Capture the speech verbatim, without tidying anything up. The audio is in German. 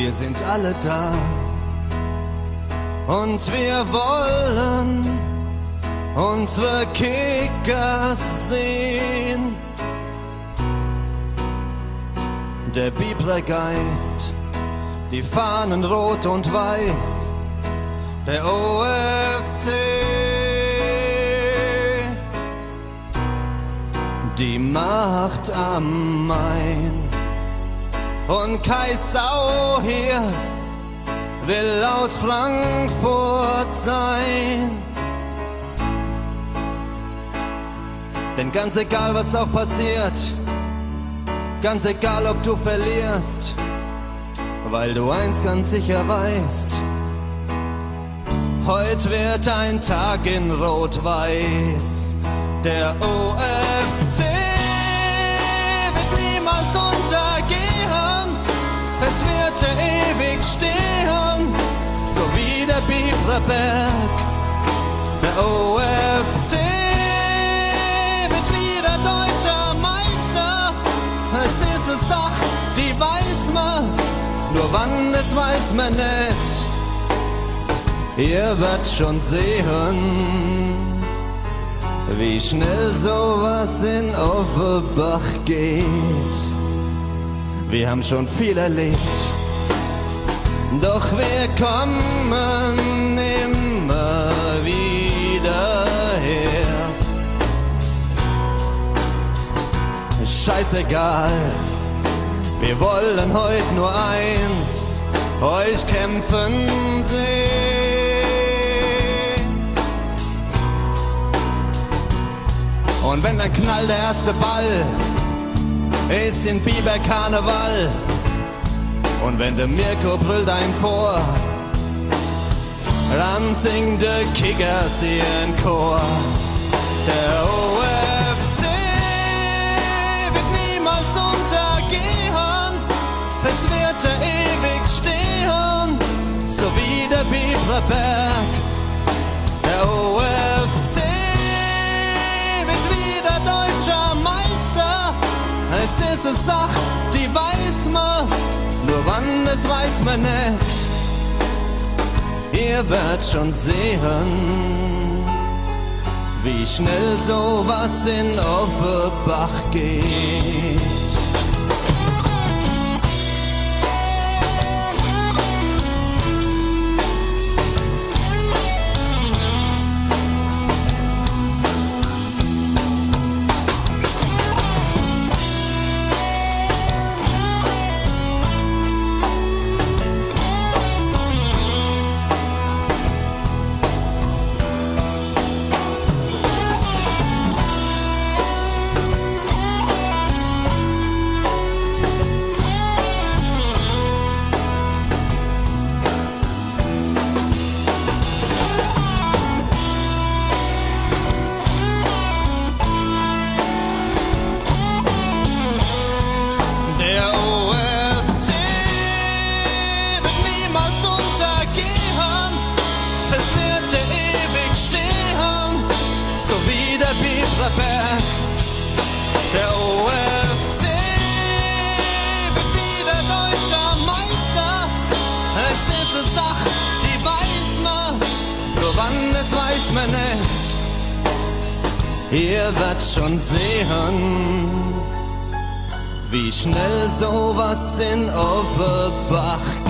Wir sind alle da und wir wollen unsere Kickers sehen. Der Bibler Geist, die Fahnen rot und weiß, der O F C, die Macht am Main. Und Kaisau hier will aus Frankfurt sein. Denn ganz egal, was auch passiert, ganz egal, ob du verlierst, weil du eins ganz sicher weißt: Heut wird ein Tag in Rot-Weiß. Der O F C wird niemals untergehen, fest wird er ewig stehen, so wie der Bibler Berg. Der O F C wird wieder deutscher Meister. Es ist eine Sache, die weiß man, nur wann, das weiß man nicht. Ihr werdet schon sehen, wie schnell sowas in Offenbach geht. Wir haben schon viel erlebt, doch wir kommen immer wieder her. Scheißegal, wir wollen heute nur eins: euch kämpfen sehen. Und wenn dann knallt der erste Ball, ist in Biber Karneval. Und wenn der Mirko brüllt ein vor, dann singt der Kickers ihren Chor. Der O F C wird niemals untergehen, fest wird er ewig stehen, so wie der Bibler Berg. Der O F C wird wieder deutscher Meister. Es ist eine Sache, die weiß man, nur wann, das weiß man nicht. Ihr werdet schon sehen, wie schnell sowas in Offenbach geht. Der O F C wird wieder deutscher Meister. Es ist eine Sache, die weiß man, nur wann, das weiß man nicht. Ihr werdet schon sehen, wie schnell sowas in Offenbach